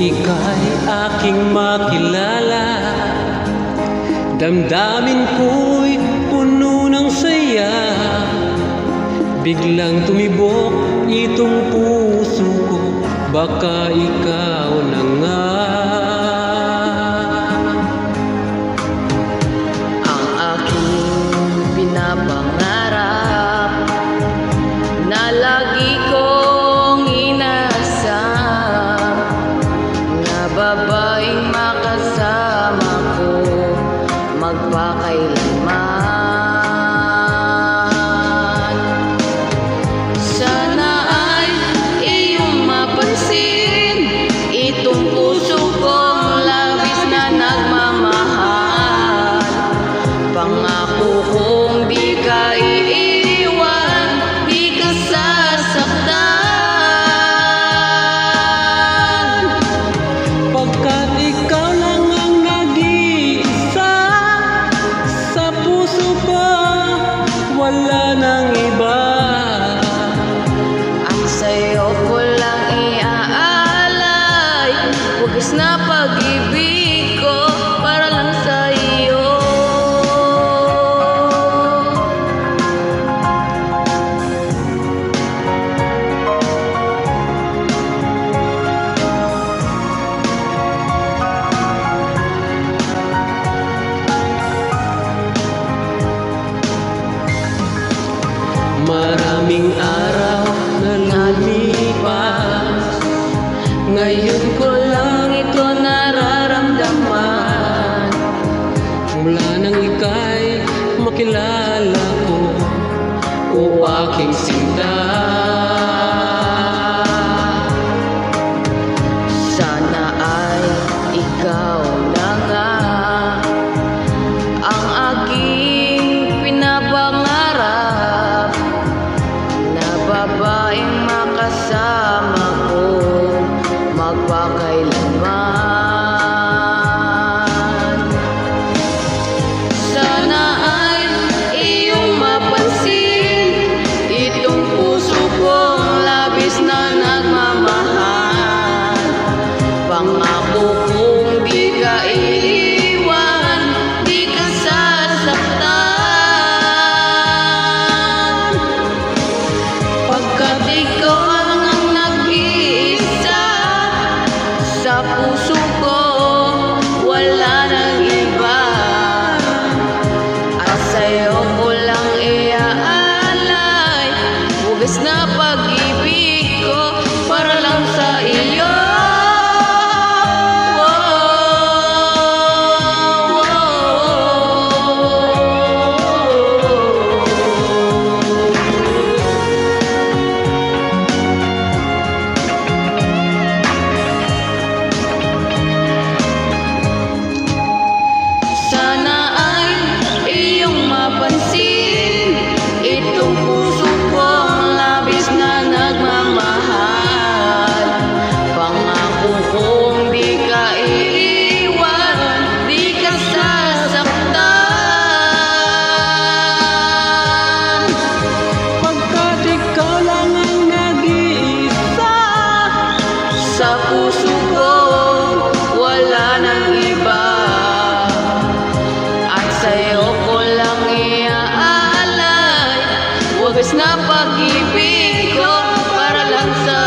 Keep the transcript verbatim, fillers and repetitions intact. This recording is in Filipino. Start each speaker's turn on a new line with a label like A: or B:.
A: ika'y aking makilala, damdamin ko'y puno ng saya. Biglang tumibok itong puso ko, baka ikaw na nga.
B: Ang aking pinapangarap na lagi kong inasam, na babaeng makasama ko magpakailanman. Sana ay iyong mapansin itong puso kong labis na nagmamahal. Pangako kong di ka iiwan, di ka sasaktan,
A: Pagkat ikaw lang ang nag-iisa sa puso ko, wala nang iba.
B: at sa'yo ko lang iaalay wagas na pag-ibig ko para lang sa'yo.
A: Maraming araw na lumipas,
B: Ngayon ko lang ito nararamdaman.
A: mula nang ika'y makilala ko, o aking sinta.
B: Sana ay ikaw na nga ang aking pinapangarap, na babaeng makasama ko magpakailanman. Sana ay iyong mapansin itong puso kong labis na nagmamahal. Pangako kong di ka iiwan, di ka sasaktan, pagkat ikaw lang ang nag-iisa sa puso ko, wala nang iba. At sa'yo ko lang iaalay wagas na pag-ibig ko para lang sa iyo. Sana ay iyong mapansin itong puso kong labis na nagmamahal. Pangako kong di ka iiwan, di ka sasaktan,
A: Pagkat ikaw lang ang nag-iisa
B: sa puso ko wala nang iba. At sa'yo ko lang iaalay wagas na pag-ibig ko para lang sa